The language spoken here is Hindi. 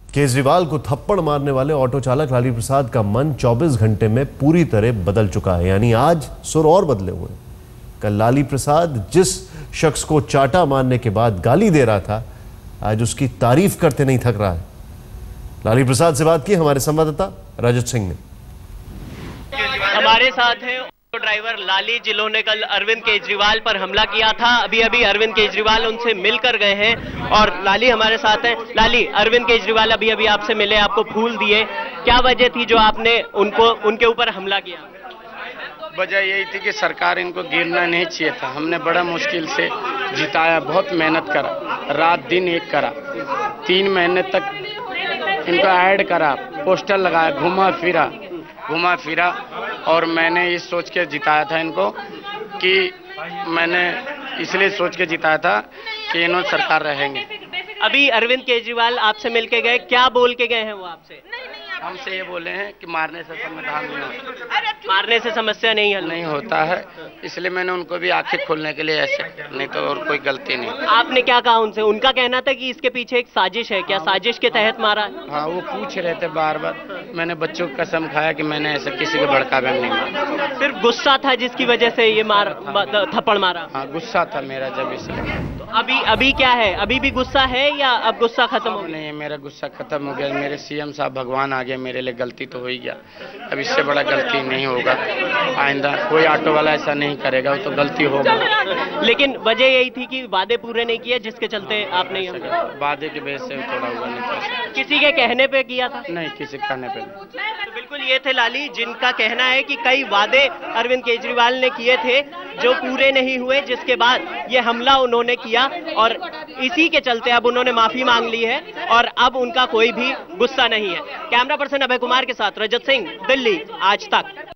केजरीवाल को थप्पड़ मारने वाले ऑटो चालक लाली प्रसाद का मन 24 घंटे में पूरी तरह बदल चुका है। यानी आज सुर और बदले हुए। कल लाली प्रसाद जिस शख्स को चाटा मारने के बाद गाली दे रहा था, आज उसकी तारीफ करते नहीं थक रहा है। लाली प्रसाद से बात की हमारे संवाददाता रजत सिंह ने। हमारे साथ हैं ड्राइवर लाली, जिन्होंने कल अरविंद केजरीवाल पर हमला किया था। अभी अभी अरविंद केजरीवाल उनसे मिलकर गए हैं और लाली हमारे साथ हैं। लाली, अरविंद केजरीवाल अभी अभी आपसे मिले, आपको फूल दिए, क्या वजह थी जो आपने उनके ऊपर हमला किया? वजह यही थी कि सरकार इनको गिरना नहीं चाहिए था। हमने बड़ा मुश्किल से जिताया, बहुत मेहनत करा, रात दिन एक करा, 3 महीने तक इनको ऐड करा, पोस्टर लगाया, घुमा फिरा और मैंने इस सोच के जिताया था इनको कि मैंने इसलिए सोच के जिताया था कि इन्होंने सरकार रहेंगे। अभी अरविंद केजरीवाल आपसे मिलके गए, क्या बोल के गए हैं वो आपसे? हमसे ये बोले हैं कि मारने से समाधान नहीं होता, मारने से समस्या नहीं होता है, इसलिए मैंने उनको भी आंखें खोलने के लिए ऐसे, नहीं तो और कोई गलती नहीं। आपने क्या कहा उनसे? उनका कहना था कि इसके पीछे एक साजिश है, क्या साजिश के तहत मारा है? हाँ, वो पूछ रहे थे बार बार। मैंने बच्चों को कसम खाया कि मैंने ऐसा किसी को भड़का कर नहीं मारा, सिर्फ गुस्सा था जिसकी वजह से ये थप्पड़ मारा? हाँ, गुस्सा था मेरा जब, इसलिए। तो अभी क्या है? अभी भी गुस्सा है या अब गुस्सा खत्म हो गया? नहीं, मेरा गुस्सा खत्म हो गया। मेरे सीएम साहब भगवान आ गए, मेरे लिए गलती तो हो ही गया, अब इससे बड़ा गलती नहीं होगा। आइंदा कोई ऑटो वाला ऐसा नहीं करेगा, वो तो गलती होगा। लेकिन वजह यही थी कि वादे पूरे नहीं किए, जिसके चलते आपने वादे की वजह से थोड़ा हुआ नहीं था। किसी के कहने पे किया था? नहीं, किसी के कहने पे नहीं। तो बिल्कुल ये थे लाली, जिनका कहना है कि कई वादे अरविंद केजरीवाल ने किए थे जो पूरे नहीं हुए, जिसके बाद ये हमला उन्होंने किया और इसी के चलते अब उन्होंने माफी मांग ली है और अब उनका कोई भी गुस्सा नहीं है। कैमरा पर्सन अभय कुमार के साथ रजत सिंह, दिल्ली आज तक।